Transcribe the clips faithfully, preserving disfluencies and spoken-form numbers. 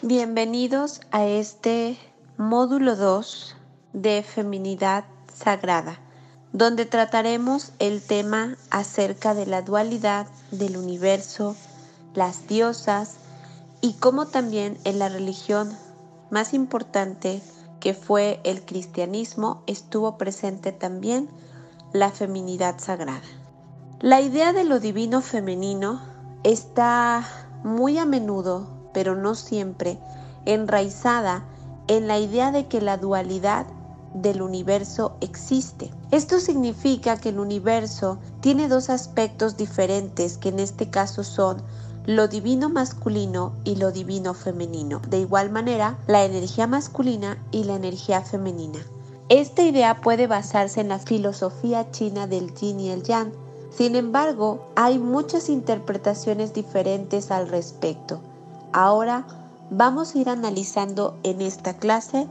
Bienvenidos a este módulo dos de Feminidad Sagrada, donde trataremos el tema acerca de la dualidad del universo, las diosas y cómo también en la religión más importante, que fue el cristianismo, estuvo presente también la feminidad sagrada. La idea de lo divino femenino está muy a menudo, pero no siempre, enraizada en la idea de que la dualidad del universo existe. Esto significa que el universo tiene dos aspectos diferentes, que en este caso son lo divino masculino y lo divino femenino. De igual manera, la energía masculina y la energía femenina. Esta idea puede basarse en la filosofía china del yin y el yang. Sin embargo, hay muchas interpretaciones diferentes al respecto. Ahora vamos a ir analizando en esta clase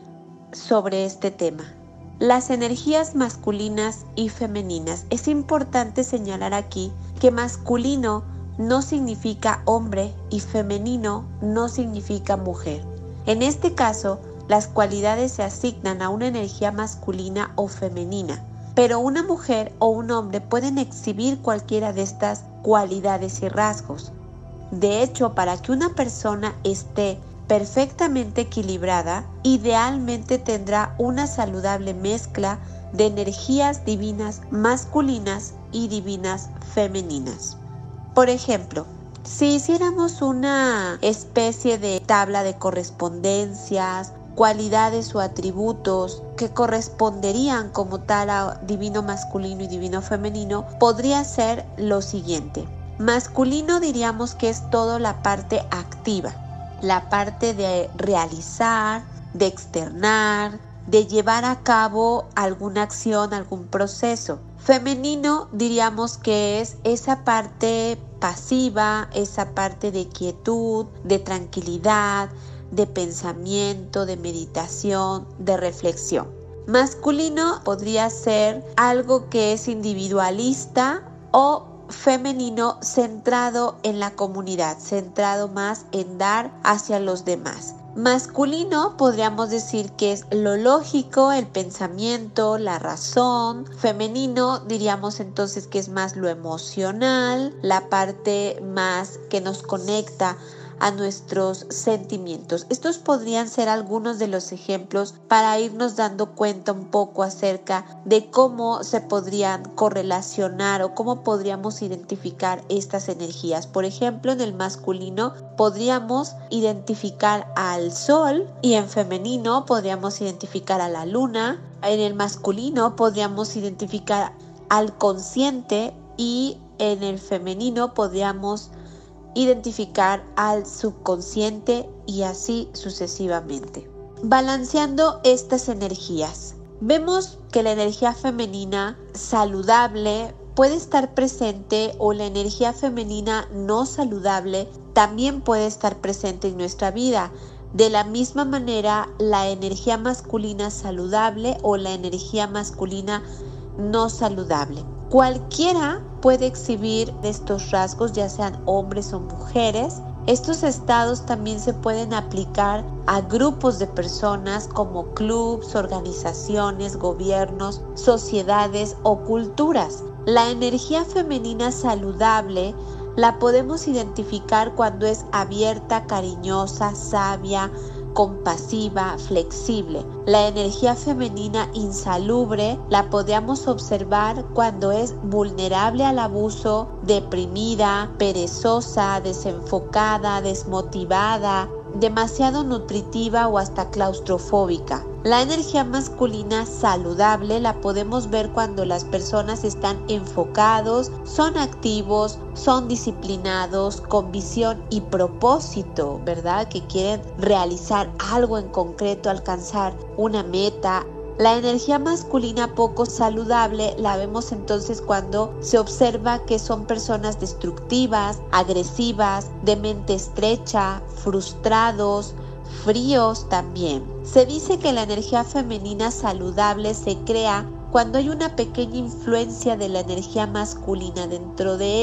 sobre este tema. Las energías masculinas y femeninas. Es importante señalar aquí que masculino no significa hombre y femenino no significa mujer. En este caso, las cualidades se asignan a una energía masculina o femenina, pero una mujer o un hombre pueden exhibir cualquiera de estas cualidades y rasgos. De hecho, para que una persona esté perfectamente equilibrada, idealmente tendrá una saludable mezcla de energías divinas masculinas y divinas femeninas. Por ejemplo, si hiciéramos una especie de tabla de correspondencias, cualidades o atributos que corresponderían como tal a divino masculino y divino femenino, podría ser lo siguiente. Masculino diríamos que es toda la parte activa, la parte de realizar, de externar, de llevar a cabo alguna acción, algún proceso. Femenino diríamos que es esa parte pasiva, esa parte de quietud, de tranquilidad, de pensamiento, de meditación, de reflexión. Masculino podría ser algo que es individualista o femenino centrado en la comunidad, centrado más en dar hacia los demás. Masculino podríamos decir que es lo lógico, el pensamiento, la razón. Femenino diríamos entonces que es más lo emocional, la parte más que nos conecta a nuestros sentimientos. Estos podrían ser algunos de los ejemplos para irnos dando cuenta un poco acerca de cómo se podrían correlacionar o cómo podríamos identificar estas energías. Por ejemplo, en el masculino podríamos identificar al sol y en femenino podríamos identificar a la luna. En el masculino podríamos identificar al consciente y en el femenino podríamos identificar al subconsciente y así sucesivamente. Balanceando estas energías, vemos que la energía femenina saludable puede estar presente o la energía femenina no saludable también puede estar presente en nuestra vida. De la misma manera, la energía masculina saludable o la energía masculina no saludable. Cualquiera puede exhibir estos rasgos, ya sean hombres o mujeres. Estos estados también se pueden aplicar a grupos de personas como clubs, organizaciones, gobiernos, sociedades o culturas. La energía femenina saludable la podemos identificar cuando es abierta, cariñosa, sabia, compasiva, flexible. La energía femenina insalubre la podemos observar cuando es vulnerable al abuso, deprimida, perezosa, desenfocada, desmotivada, demasiado nutritiva o hasta claustrofóbica. La energía masculina saludable la podemos ver cuando las personas están enfocados, son activos, son disciplinados, con visión y propósito, ¿verdad? Que quieren realizar algo en concreto, alcanzar una meta. La energía masculina poco saludable la vemos entonces cuando se observa que son personas destructivas, agresivas, de mente estrecha, frustrados, fríos también. Se dice que la energía femenina saludable se crea cuando hay una pequeña influencia de la energía masculina dentro de ella.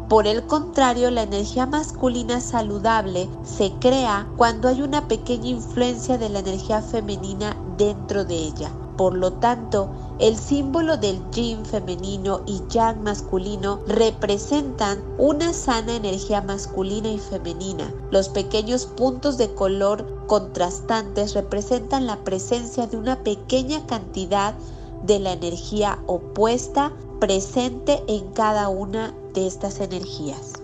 Por el contrario, la energía masculina saludable se crea cuando hay una pequeña influencia de la energía femenina dentro de ella. Por lo tanto, el símbolo del yin femenino y yang masculino representan una sana energía masculina y femenina. Los pequeños puntos de color contrastantes representan la presencia de una pequeña cantidad de la energía opuesta presente en cada una de estas energías.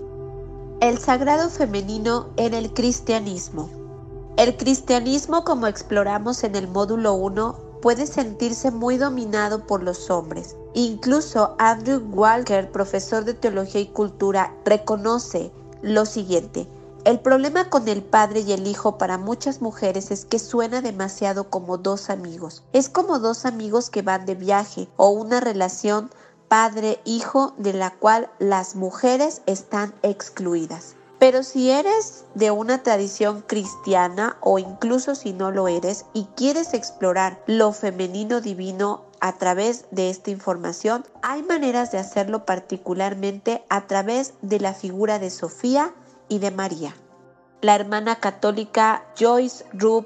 El sagrado femenino en el cristianismo. El cristianismo, como exploramos en el módulo uno, puede sentirse muy dominado por los hombres. Incluso Andrew Walker, profesor de Teología y Cultura, reconoce lo siguiente: el problema con el padre y el hijo para muchas mujeres es que suena demasiado como dos amigos. Es como dos amigos que van de viaje o una relación padre-hijo de la cual las mujeres están excluidas. Pero si eres de una tradición cristiana o incluso si no lo eres y quieres explorar lo femenino divino a través de esta información, hay maneras de hacerlo, particularmente a través de la figura de Sofía y de María. La hermana católica Joyce Rupp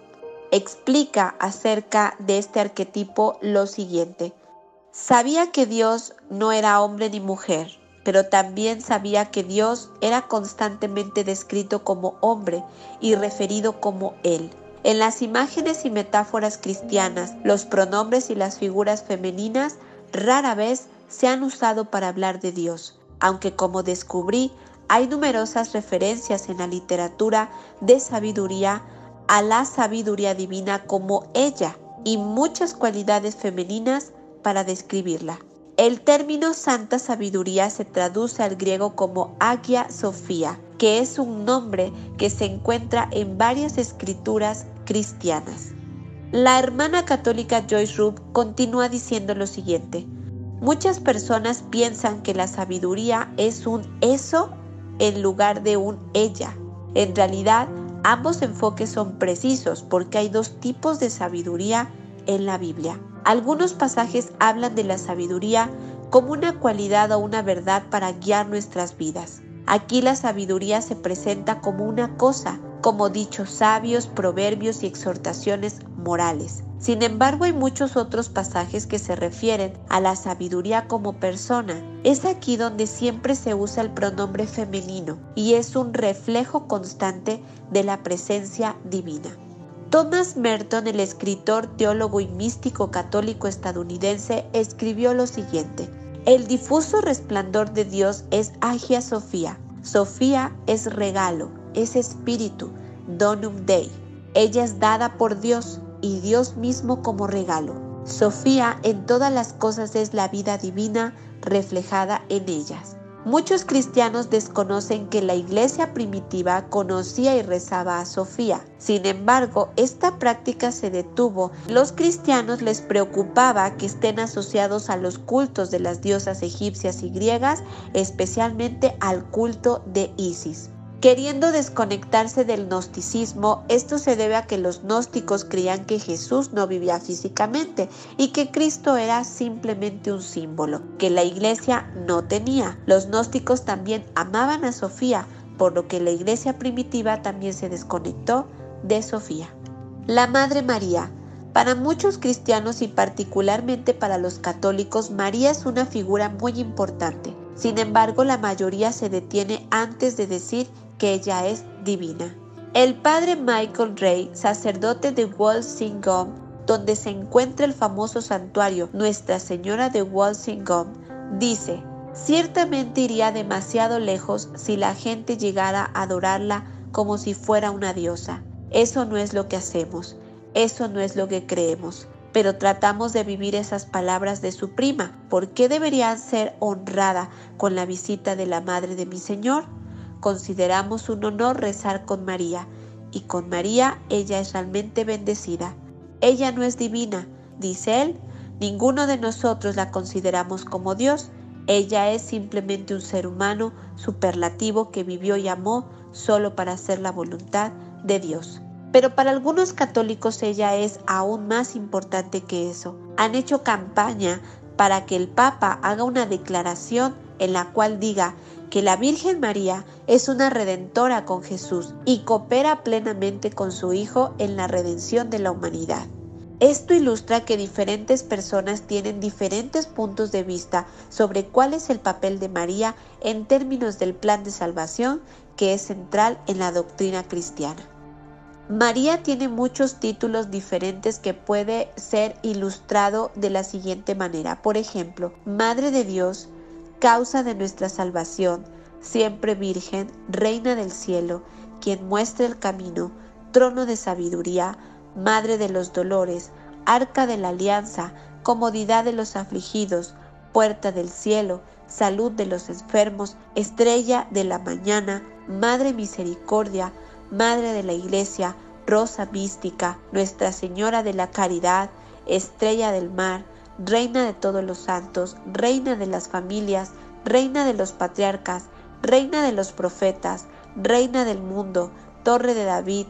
explica acerca de este arquetipo lo siguiente: sabía que Dios no era hombre ni mujer, pero también sabía que Dios era constantemente descrito como hombre y referido como Él. En las imágenes y metáforas cristianas, los pronombres y las figuras femeninas rara vez se han usado para hablar de Dios, aunque, como descubrí, hay numerosas referencias en la literatura de sabiduría a la sabiduría divina como ella y muchas cualidades femeninas para describirla. El término Santa Sabiduría se traduce al griego como Hagia Sophia, que es un nombre que se encuentra en varias escrituras cristianas. La hermana católica Joyce Rupp continúa diciendo lo siguiente: muchas personas piensan que la sabiduría es un eso en lugar de un ella. En realidad, ambos enfoques son precisos porque hay dos tipos de sabiduría en la Biblia. Algunos pasajes hablan de la sabiduría como una cualidad o una verdad para guiar nuestras vidas. Aquí la sabiduría se presenta como una cosa, como dichos sabios, proverbios y exhortaciones morales. Sin embargo, hay muchos otros pasajes que se refieren a la sabiduría como persona. Es aquí donde siempre se usa el pronombre femenino y es un reflejo constante de la presencia divina. Thomas Merton, el escritor, teólogo y místico católico estadounidense, escribió lo siguiente: el difuso resplandor de Dios es Hagia Sophia. Sofía es regalo, es espíritu, donum Dei. Ella es dada por Dios y Dios mismo como regalo. Sofía en todas las cosas es la vida divina reflejada en ellas. Muchos cristianos desconocen que la iglesia primitiva conocía y rezaba a Sofía. Sin embargo, esta práctica se detuvo. Los cristianos les preocupaba que estén asociados a los cultos de las diosas egipcias y griegas, especialmente al culto de Isis. Queriendo desconectarse del gnosticismo, esto se debe a que los gnósticos creían que Jesús no vivía físicamente y que Cristo era simplemente un símbolo, que la iglesia no tenía. Los gnósticos también amaban a Sofía, por lo que la iglesia primitiva también se desconectó de Sofía. La Madre María. Para muchos cristianos y particularmente para los católicos, María es una figura muy importante. Sin embargo, la mayoría se detiene antes de decir que ella es divina. El padre Michael Ray, sacerdote de Walsingham, donde se encuentra el famoso santuario Nuestra Señora de Walsingham, dice: ciertamente iría demasiado lejos si la gente llegara a adorarla como si fuera una diosa. Eso no es lo que hacemos, eso no es lo que creemos, pero tratamos de vivir esas palabras de su prima. ¿Por qué deberían ser honrada con la visita de la Madre de mi Señor? Consideramos un honor rezar con María, y con María ella es realmente bendecida. Ella no es divina, dice él, ninguno de nosotros la consideramos como Dios. Ella es simplemente un ser humano superlativo que vivió y amó solo para hacer la voluntad de Dios. Pero para algunos católicos ella es aún más importante que eso. Han hecho campaña para que el Papa haga una declaración en la cual diga que la Virgen María es una redentora con Jesús y coopera plenamente con su Hijo en la redención de la humanidad. Esto ilustra que diferentes personas tienen diferentes puntos de vista sobre cuál es el papel de María en términos del plan de salvación que es central en la doctrina cristiana. María tiene muchos títulos diferentes que puede ser ilustrado de la siguiente manera. Por ejemplo, Madre de Dios, causa de nuestra salvación, siempre Virgen, Reina del cielo, quien muestra el camino, trono de sabiduría, Madre de los dolores, Arca de la alianza, comodidad de los afligidos, puerta del cielo, salud de los enfermos, estrella de la mañana, Madre misericordia, Madre de la Iglesia, Rosa mística, Nuestra Señora de la Caridad, Estrella del mar, Reina de todos los santos, Reina de las familias, Reina de los patriarcas, Reina de los profetas, Reina del mundo, Torre de David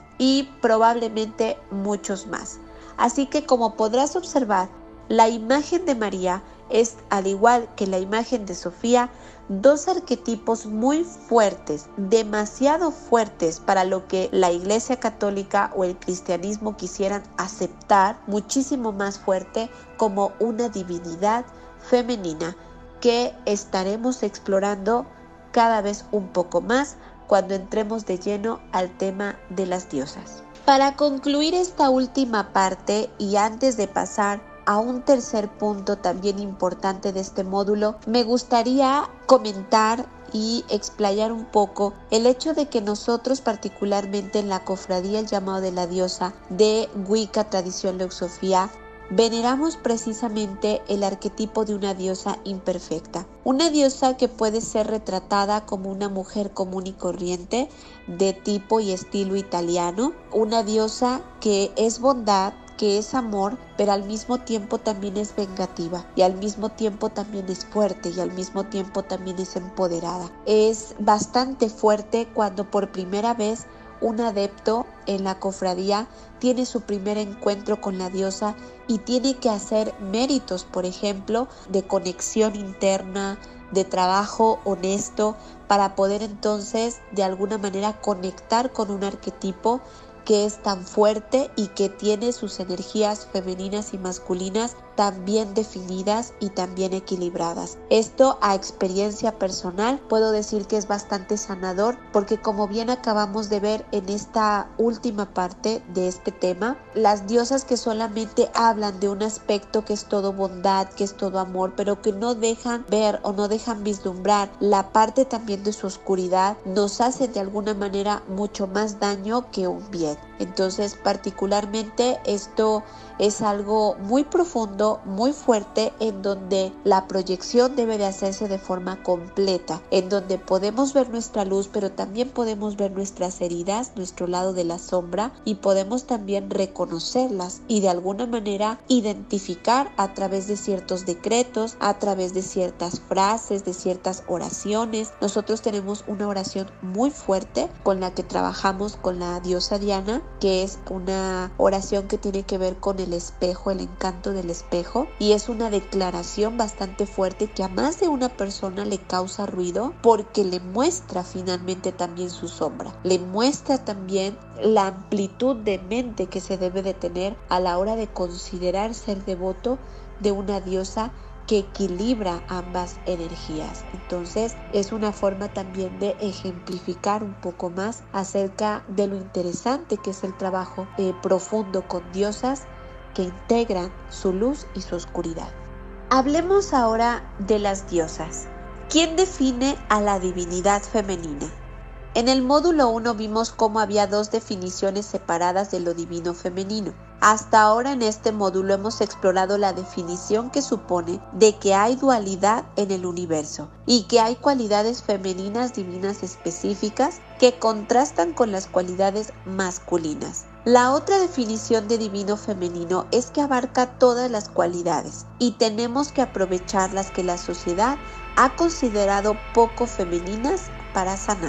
y probablemente muchos más. Así que, como podrás observar, la imagen de María es, al igual que la imagen de Sofía, dos arquetipos muy fuertes, demasiado fuertes para lo que la Iglesia Católica o el cristianismo quisieran aceptar, muchísimo más fuerte como una divinidad femenina que estaremos explorando cada vez un poco más cuando entremos de lleno al tema de las diosas. Para concluir esta última parte y antes de pasar a un tercer punto también importante de este módulo, me gustaría comentar y explayar un poco el hecho de que nosotros, particularmente en la cofradía El Llamado de la Diosa de Wicca Tradición Leosofía, veneramos precisamente el arquetipo de una diosa imperfecta, una diosa que puede ser retratada como una mujer común y corriente de tipo y estilo italiano, una diosa que es bondad, que es amor, pero al mismo tiempo también es vengativa y al mismo tiempo también es fuerte y al mismo tiempo también es empoderada. Es bastante fuerte cuando por primera vez un adepto en la cofradía tiene su primer encuentro con la diosa y tiene que hacer méritos, por ejemplo, de conexión interna, de trabajo honesto, para poder entonces de alguna manera conectar con un arquetipo que es tan fuerte y que tiene sus energías femeninas y masculinas tan bien definidas y tan bien equilibradas. Esto, a experiencia personal, puedo decir que es bastante sanador, porque como bien acabamos de ver en esta última parte de este tema, las diosas que solamente hablan de un aspecto que es todo bondad, que es todo amor, pero que no dejan ver o no dejan vislumbrar la parte también de su oscuridad, nos hacen de alguna manera mucho más daño que un bien. Entonces, particularmente esto es algo muy profundo, muy fuerte, en donde la proyección debe de hacerse de forma completa, en donde podemos ver nuestra luz, pero también podemos ver nuestras heridas, nuestro lado de la sombra, y podemos también reconocerlas y de alguna manera identificar a través de ciertos decretos, a través de ciertas frases, de ciertas oraciones. Nosotros tenemos una oración muy fuerte con la que trabajamos con la diosa Diana, que es una oración que tiene que ver con el espejo, el encanto del espejo, y es una declaración bastante fuerte que a más de una persona le causa ruido porque le muestra finalmente también su sombra, le muestra también la amplitud de mente que se debe de tener a la hora de considerar ser devoto de una diosa que equilibra ambas energías. Entonces es una forma también de ejemplificar un poco más acerca de lo interesante que es el trabajo eh, profundo con diosas que integran su luz y su oscuridad. Hablemos ahora de las diosas. ¿Quién define a la divinidad femenina? En el módulo uno vimos cómo había dos definiciones separadas de lo divino femenino. Hasta ahora en este módulo hemos explorado la definición que supone de que hay dualidad en el universo y que hay cualidades femeninas divinas específicas que contrastan con las cualidades masculinas. La otra definición de divino femenino es que abarca todas las cualidades y tenemos que aprovechar las que la sociedad ha considerado poco femeninas para sanar.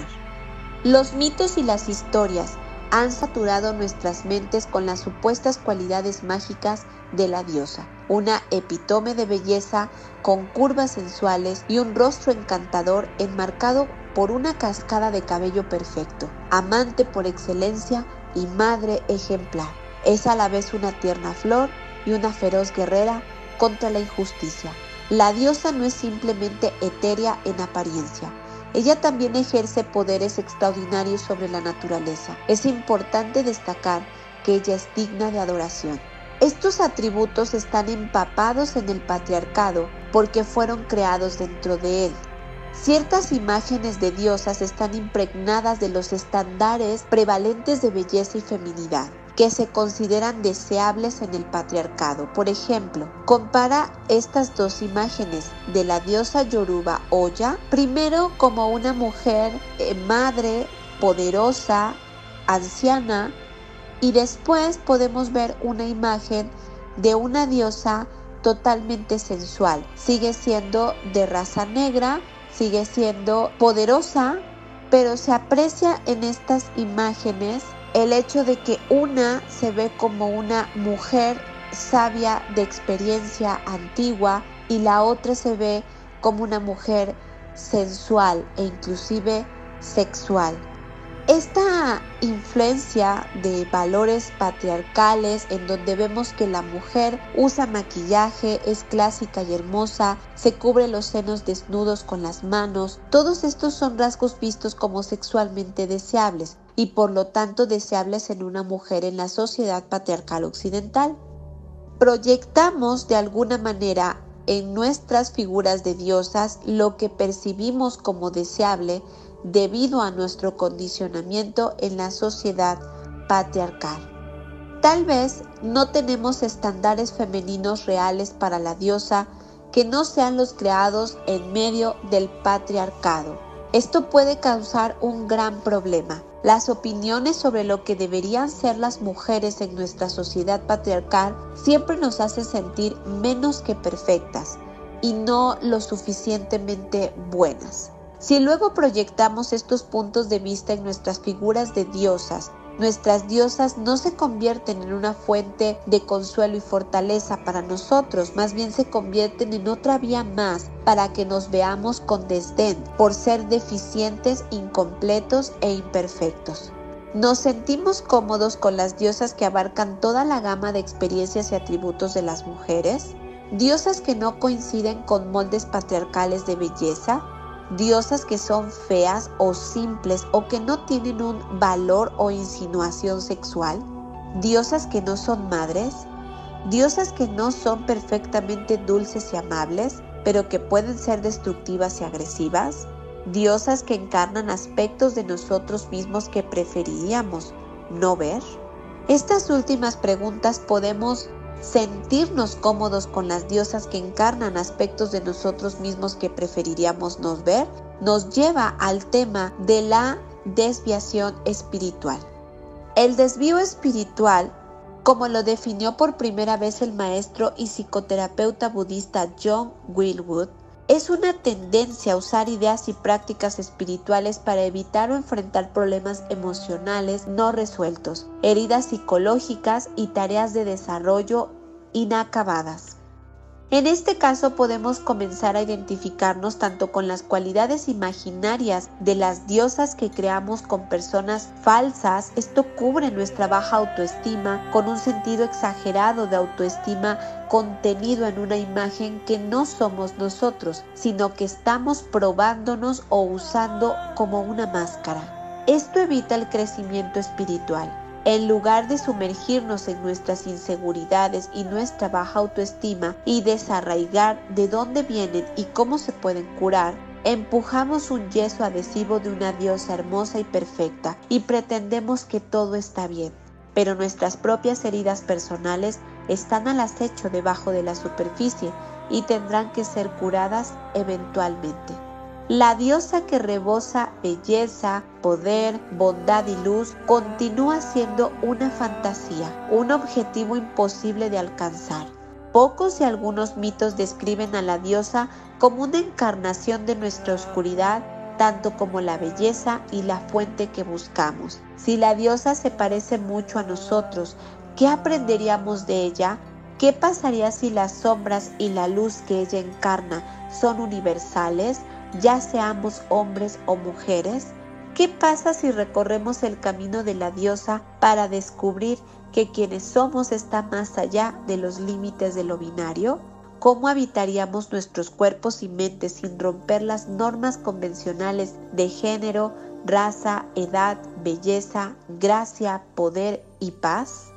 Los mitos y las historias han saturado nuestras mentes con las supuestas cualidades mágicas de la diosa. una epítome de belleza con curvas sensuales y un rostro encantador enmarcado por una cascada de cabello perfecto, amante por excelencia y madre ejemplar. Es a la vez una tierna flor y una feroz guerrera contra la injusticia. La diosa no es simplemente etérea en apariencia. Ella también ejerce poderes extraordinarios sobre la naturaleza. Es importante destacar que ella es digna de adoración. Estos atributos están empapados en el patriarcado porque fueron creados dentro de él. Ciertas imágenes de diosas están impregnadas de los estándares prevalentes de belleza y feminidad, que se consideran deseables en el patriarcado. Por ejemplo, compara estas dos imágenes de la diosa yoruba Oya, primero como una mujer eh, madre, poderosa, anciana, y después podemos ver una imagen de una diosa totalmente sensual. Sigue siendo de raza negra, sigue siendo poderosa, pero se aprecia en estas imágenes el hecho de que una se ve como una mujer sabia de experiencia antigua y la otra se ve como una mujer sensual e inclusive sexual. Esta influencia de valores patriarcales en donde vemos que la mujer usa maquillaje, es clásica y hermosa, se cubre los senos desnudos con las manos, todos estos son rasgos vistos como sexualmente deseables y por lo tanto deseables en una mujer en la sociedad patriarcal occidental. Proyectamos de alguna manera en nuestras figuras de diosas lo que percibimos como deseable debido a nuestro condicionamiento en la sociedad patriarcal. Tal vez no tenemos estándares femeninos reales para la diosa que no sean los creados en medio del patriarcado. Esto puede causar un gran problema. Las opiniones sobre lo que deberían ser las mujeres en nuestra sociedad patriarcal siempre nos hacen sentir menos que perfectas y no lo suficientemente buenas. Si luego proyectamos estos puntos de vista en nuestras figuras de diosas, nuestras diosas no se convierten en una fuente de consuelo y fortaleza para nosotros, más bien se convierten en otra vía más para que nos veamos con desdén por ser deficientes, incompletos e imperfectos. ¿Nos sentimos cómodos con las diosas que abarcan toda la gama de experiencias y atributos de las mujeres? ¿Diosas que no coinciden con moldes patriarcales de belleza? ¿Diosas que son feas o simples o que no tienen un valor o insinuación sexual? ¿Diosas que no son madres? ¿Diosas que no son perfectamente dulces y amables, pero que pueden ser destructivas y agresivas? ¿Diosas que encarnan aspectos de nosotros mismos que preferiríamos no ver? Estas últimas preguntas podemos sentirnos cómodos con las diosas que encarnan aspectos de nosotros mismos que preferiríamos no ver, nos lleva al tema de la desviación espiritual. El desvío espiritual, como lo definió por primera vez el maestro y psicoterapeuta budista John Wilwood, es una tendencia a usar ideas y prácticas espirituales para evitar o enfrentar problemas emocionales no resueltos, heridas psicológicas y tareas de desarrollo inacabadas. En este caso podemos comenzar a identificarnos tanto con las cualidades imaginarias de las diosas que creamos con personas falsas. Esto cubre nuestra baja autoestima con un sentido exagerado de autoestima contenido en una imagen que no somos nosotros, sino que estamos probándonos o usando como una máscara. Esto evita el crecimiento espiritual. En lugar de sumergirnos en nuestras inseguridades y nuestra baja autoestima y desarraigar de dónde vienen y cómo se pueden curar, empujamos un yeso adhesivo de una diosa hermosa y perfecta y pretendemos que todo está bien, pero nuestras propias heridas personales están al acecho debajo de la superficie y tendrán que ser curadas eventualmente. La diosa que rebosa belleza, poder, bondad y luz continúa siendo una fantasía, un objetivo imposible de alcanzar. Pocos y algunos mitos describen a la diosa como una encarnación de nuestra oscuridad, tanto como la belleza y la fuente que buscamos. Si la diosa se parece mucho a nosotros, ¿qué aprenderíamos de ella? ¿Qué pasaría si las sombras y la luz que ella encarna son universales, ya seamos hombres o mujeres? ¿Qué pasa si recorremos el camino de la diosa para descubrir que quienes somos está más allá de los límites de lo binario? ¿Cómo habitaríamos nuestros cuerpos y mentes sin romper las normas convencionales de género, raza, edad, belleza, gracia, poder y paz?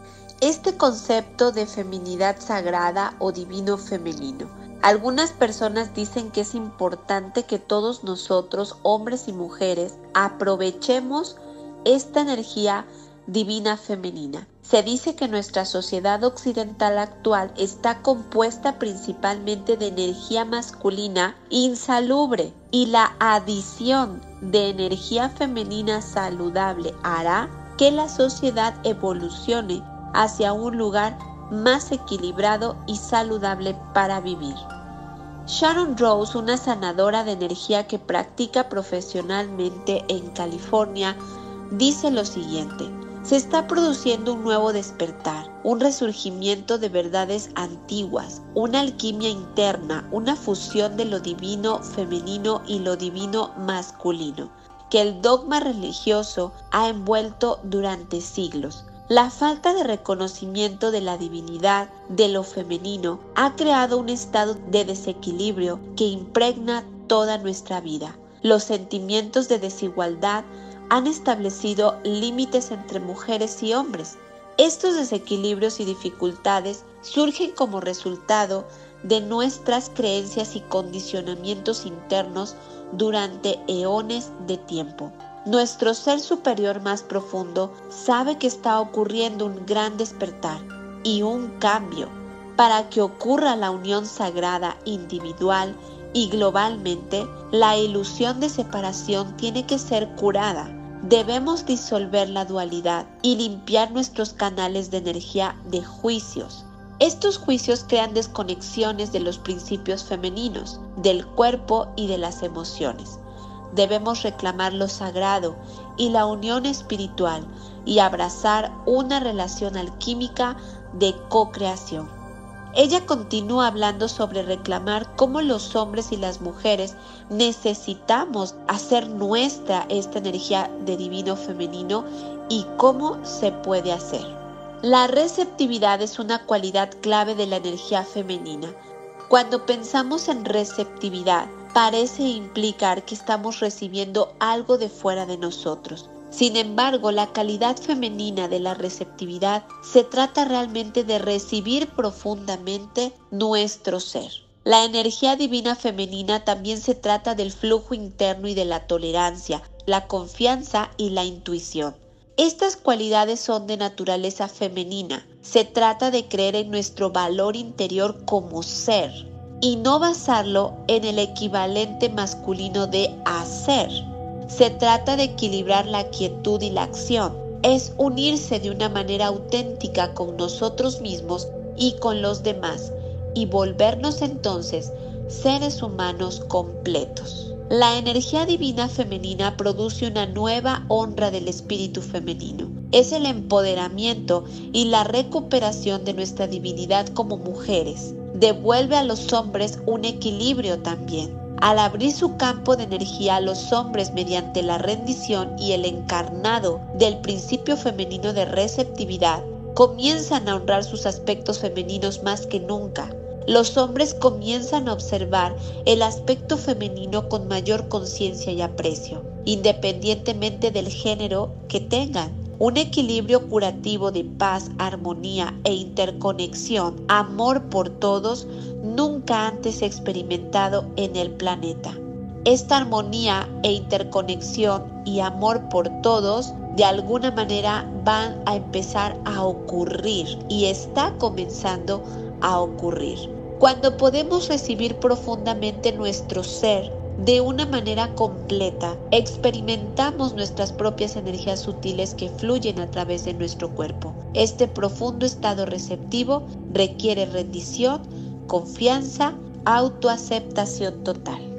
Este concepto de feminidad sagrada o divino femenino. Algunas personas dicen que es importante que todos nosotros, hombres y mujeres, aprovechemos esta energía divina femenina. Se dice que nuestra sociedad occidental actual está compuesta principalmente de energía masculina insalubre y la adición de energía femenina saludable hará que la sociedad evolucione hacia un lugar más equilibrado y saludable para vivir. Sharon Rose, una sanadora de energía que practica profesionalmente en California, dice lo siguiente: se está produciendo un nuevo despertar, un resurgimiento de verdades antiguas, una alquimia interna, una fusión de lo divino femenino y lo divino masculino, que el dogma religioso ha envuelto durante siglos. La falta de reconocimiento de la divinidad de lo femenino ha creado un estado de desequilibrio que impregna toda nuestra vida. Los sentimientos de desigualdad han establecido límites entre mujeres y hombres. Estos desequilibrios y dificultades surgen como resultado de nuestras creencias y condicionamientos internos durante eones de tiempo. Nuestro ser superior más profundo sabe que está ocurriendo un gran despertar y un cambio. Para que ocurra la unión sagrada individual y globalmente, la ilusión de separación tiene que ser curada. Debemos disolver la dualidad y limpiar nuestros canales de energía de juicios. Estos juicios crean desconexiones de los principios femeninos, del cuerpo y de las emociones. Debemos reclamar lo sagrado y la unión espiritual y abrazar una relación alquímica de co-creación. Ella continúa hablando sobre reclamar cómo los hombres y las mujeres necesitamos hacer nuestra esta energía de divino femenino y cómo se puede hacer. La receptividad es una cualidad clave de la energía femenina. Cuando pensamos en receptividad, parece implicar que estamos recibiendo algo de fuera de nosotros. Sin embargo, la calidad femenina de la receptividad se trata realmente de recibir profundamente nuestro ser. La energía divina femenina también se trata del flujo interno y de la tolerancia, la confianza y la intuición. Estas cualidades son de naturaleza femenina. Se trata de creer en nuestro valor interior como ser y no basarlo en el equivalente masculino de hacer. Se trata de equilibrar la quietud y la acción. Es unirse de una manera auténtica con nosotros mismos y con los demás y volvernos entonces seres humanos completos. La energía divina femenina produce una nueva honra del espíritu femenino. Es el empoderamiento y la recuperación de nuestra divinidad como mujeres. Devuelve a los hombres un equilibrio también. Al abrir su campo de energía a los hombres mediante la rendición y el encarnado del principio femenino de receptividad, comienzan a honrar sus aspectos femeninos más que nunca. Los hombres comienzan a observar el aspecto femenino con mayor conciencia y aprecio, independientemente del género que tengan. Un equilibrio curativo de paz, armonía e interconexión, amor por todos, nunca antes experimentado en el planeta. Esta armonía e interconexión y amor por todos de alguna manera van a empezar a ocurrir y está comenzando a ocurrir. Cuando podemos recibir profundamente nuestro ser de una manera completa, experimentamos nuestras propias energías sutiles que fluyen a través de nuestro cuerpo. Este profundo estado receptivo requiere rendición, confianza, autoaceptación total.